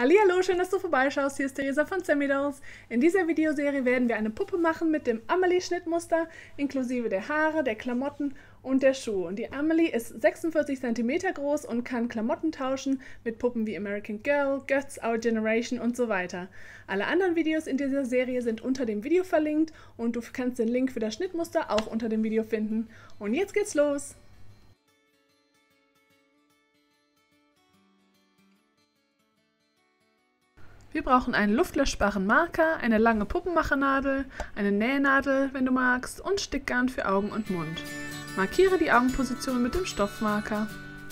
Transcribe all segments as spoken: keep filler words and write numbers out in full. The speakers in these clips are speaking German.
Hallihallo, schön, dass du vorbeischaust. Hier ist Theresa von Semmidolls. In dieser Videoserie werden wir eine Puppe machen mit dem Amelie-Schnittmuster, inklusive der Haare, der Klamotten und der Schuhe. Und die Amelie ist sechsundvierzig Zentimeter groß und kann Klamotten tauschen mit Puppen wie American Girl, Götz, Our Generation und so weiter. Alle anderen Videos in dieser Serie sind unter dem Video verlinkt und du kannst den Link für das Schnittmuster auch unter dem Video finden. Und jetzt geht's los! Wir brauchen einen luftlöschbaren Marker, eine lange Puppenmachernadel, eine Nähnadel, wenn du magst, und Stickgarn für Augen und Mund. Markiere die Augenposition mit dem Stoffmarker.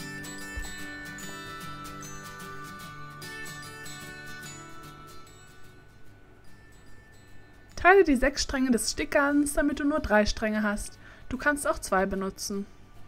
Teile die sechs Stränge des Stickgarns, damit du nur drei Stränge hast. Du kannst auch zwei benutzen.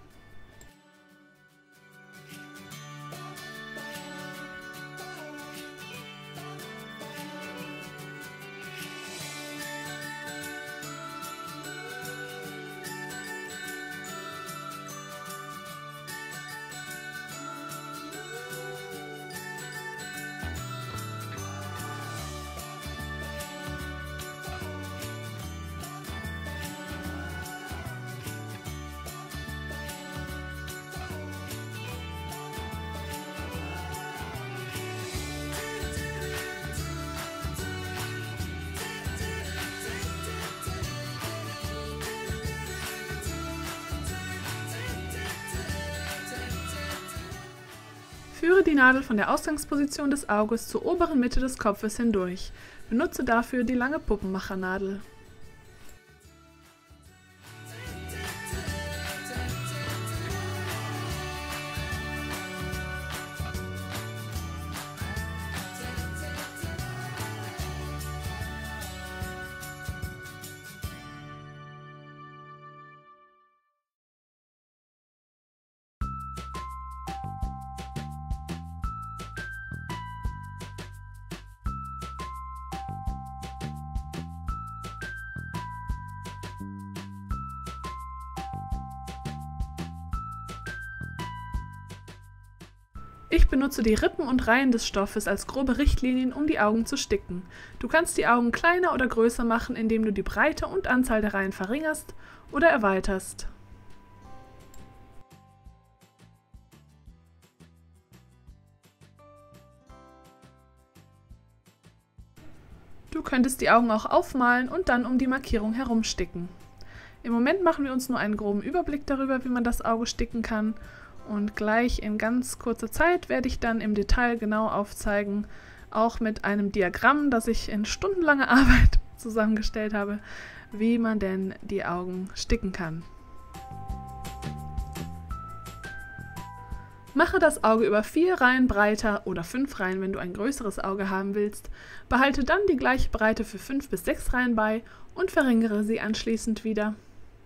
Führe die Nadel von der Ausgangsposition des Auges zur oberen Mitte des Kopfes hindurch. Benutze dafür die lange Puppenmachernadel. Ich benutze die Rippen und Reihen des Stoffes als grobe Richtlinien, um die Augen zu sticken. Du kannst die Augen kleiner oder größer machen, indem du die Breite und Anzahl der Reihen verringerst oder erweiterst. Du könntest die Augen auch aufmalen und dann um die Markierung herumsticken. Im Moment machen wir uns nur einen groben Überblick darüber, wie man das Auge sticken kann. Und gleich in ganz kurzer Zeit werde ich dann im Detail genau aufzeigen, auch mit einem Diagramm, das ich in stundenlanger Arbeit zusammengestellt habe, wie man denn die Augen sticken kann. Mache das Auge über vier Reihen breiter oder fünf Reihen, wenn du ein größeres Auge haben willst. Behalte dann die gleiche Breite für fünf bis sechs Reihen bei und verringere sie anschließend wieder.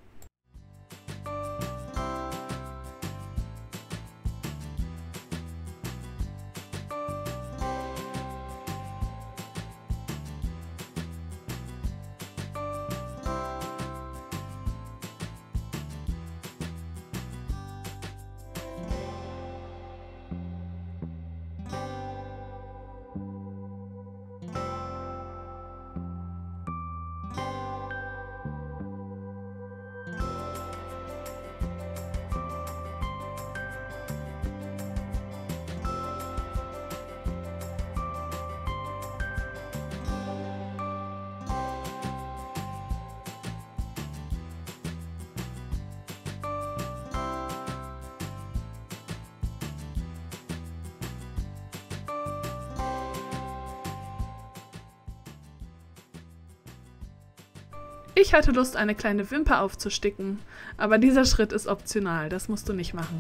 Ich hatte Lust, eine kleine Wimper aufzusticken, aber dieser Schritt ist optional, das musst du nicht machen.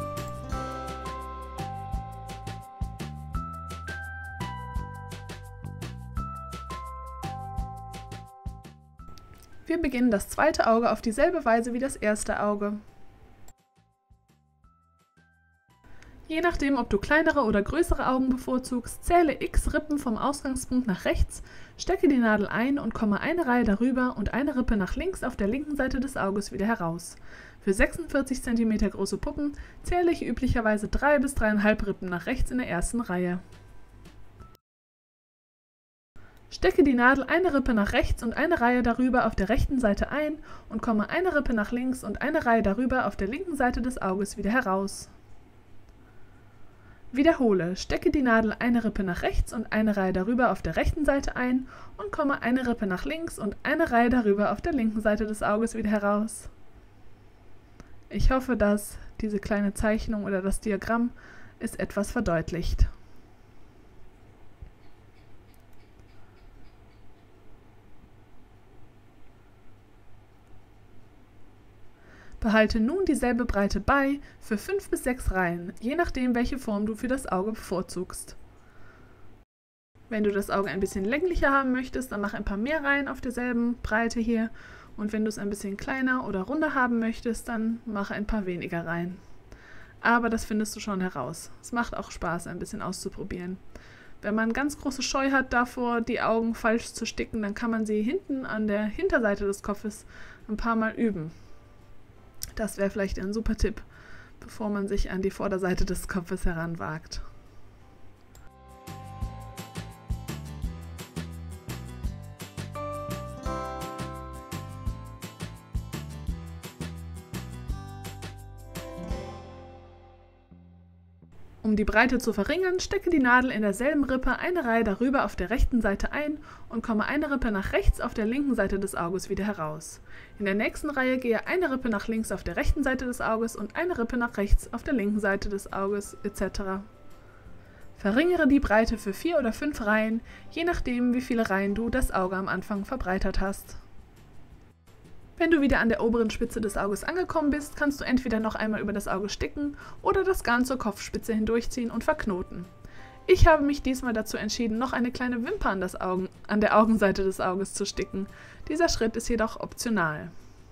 Wir beginnen das zweite Auge auf dieselbe Weise wie das erste Auge. Je nachdem, ob du kleinere oder größere Augen bevorzugst, zähle x Rippen vom Ausgangspunkt nach rechts, stecke die Nadel ein und komme eine Reihe darüber und eine Rippe nach links auf der linken Seite des Auges wieder heraus. Für sechsundvierzig Zentimeter große Puppen zähle ich üblicherweise drei bis drei Komma fünf Rippen nach rechts in der ersten Reihe. Stecke die Nadel eine Rippe nach rechts und eine Reihe darüber auf der rechten Seite ein und komme eine Rippe nach links und eine Reihe darüber auf der linken Seite des Auges wieder heraus. Wiederhole, stecke die Nadel eine Rippe nach rechts und eine Reihe darüber auf der rechten Seite ein und komme eine Rippe nach links und eine Reihe darüber auf der linken Seite des Auges wieder heraus. Ich hoffe, dass diese kleine Zeichnung oder das Diagramm es etwas verdeutlicht. Behalte nun dieselbe Breite bei für fünf bis sechs Reihen, je nachdem, welche Form du für das Auge bevorzugst. Wenn du das Auge ein bisschen länglicher haben möchtest, dann mach ein paar mehr Reihen auf derselben Breite hier. Und wenn du es ein bisschen kleiner oder runder haben möchtest, dann mach ein paar weniger Reihen. Aber das findest du schon heraus. Es macht auch Spaß, ein bisschen auszuprobieren. Wenn man ganz große Scheu hat davor, die Augen falsch zu sticken, dann kann man sie hinten an der Hinterseite des Kopfes ein paar Mal üben. Das wäre vielleicht ein super Tipp, bevor man sich an die Vorderseite des Kopfes heranwagt. Um die Breite zu verringern, stecke die Nadel in derselben Rippe eine Reihe darüber auf der rechten Seite ein und komme eine Rippe nach rechts auf der linken Seite des Auges wieder heraus. In der nächsten Reihe gehe eine Rippe nach links auf der rechten Seite des Auges und eine Rippe nach rechts auf der linken Seite des Auges et cetera. Verringere die Breite für vier oder fünf Reihen, je nachdem, wie viele Reihen du das Auge am Anfang verbreitert hast. Wenn du wieder an der oberen Spitze des Auges angekommen bist, kannst du entweder noch einmal über das Auge sticken oder das Garn zur Kopfspitze hindurchziehen und verknoten. Ich habe mich diesmal dazu entschieden, noch eine kleine Wimper an, das Augen, an der Augenseite des Auges zu sticken. Dieser Schritt ist jedoch optional.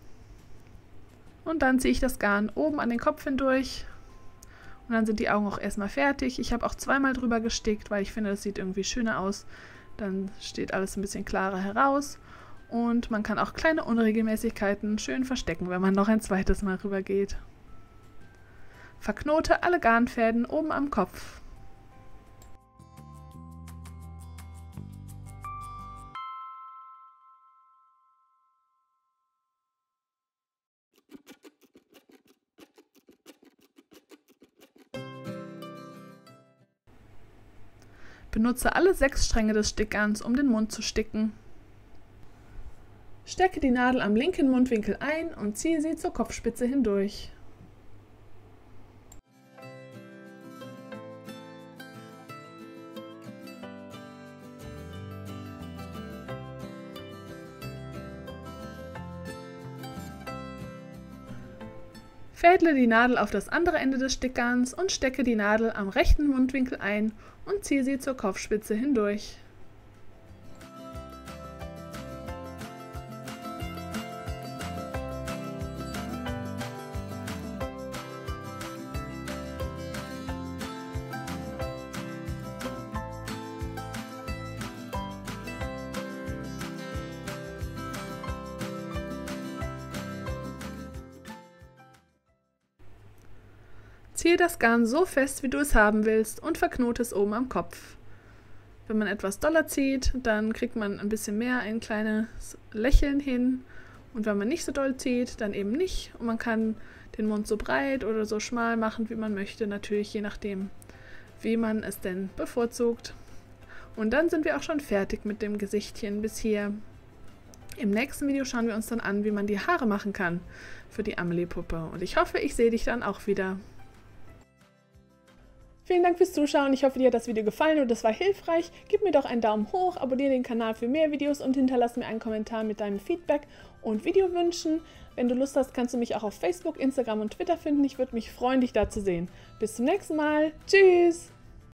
Und dann ziehe ich das Garn oben an den Kopf hindurch und dann sind die Augen auch erstmal fertig. Ich habe auch zweimal drüber gestickt, weil ich finde, das sieht irgendwie schöner aus. Dann steht alles ein bisschen klarer heraus. Und man kann auch kleine Unregelmäßigkeiten schön verstecken, wenn man noch ein zweites Mal rüber geht. Verknote alle Garnfäden oben am Kopf. Benutze alle sechs Stränge des Stickgarns, um den Mund zu sticken. Stecke die Nadel am linken Mundwinkel ein und ziehe sie zur Kopfspitze hindurch. Fädle die Nadel auf das andere Ende des Stickgarns und stecke die Nadel am rechten Mundwinkel ein und ziehe sie zur Kopfspitze hindurch. Ziehe das Garn so fest, wie du es haben willst und verknote es oben am Kopf. Wenn man etwas doller zieht, dann kriegt man ein bisschen mehr ein kleines Lächeln hin und wenn man nicht so doll zieht, dann eben nicht und man kann den Mund so breit oder so schmal machen, wie man möchte, natürlich je nachdem, wie man es denn bevorzugt. Und dann sind wir auch schon fertig mit dem Gesichtchen bis hier. Im nächsten Video schauen wir uns dann an, wie man die Haare machen kann für die Amelie-Puppe und ich hoffe, ich sehe dich dann auch wieder. Vielen Dank fürs Zuschauen, ich hoffe, dir hat das Video gefallen und es war hilfreich. Gib mir doch einen Daumen hoch, abonniere den Kanal für mehr Videos und hinterlasse mir einen Kommentar mit deinem Feedback und Videowünschen. Wenn du Lust hast, kannst du mich auch auf Facebook, Instagram und Twitter finden. Ich würde mich freuen, dich da zu sehen. Bis zum nächsten Mal. Tschüss!